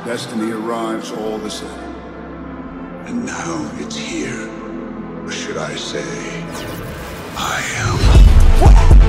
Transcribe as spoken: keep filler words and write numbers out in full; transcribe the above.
Destiny arrives all the same. And now it's here. Or should I say, I am.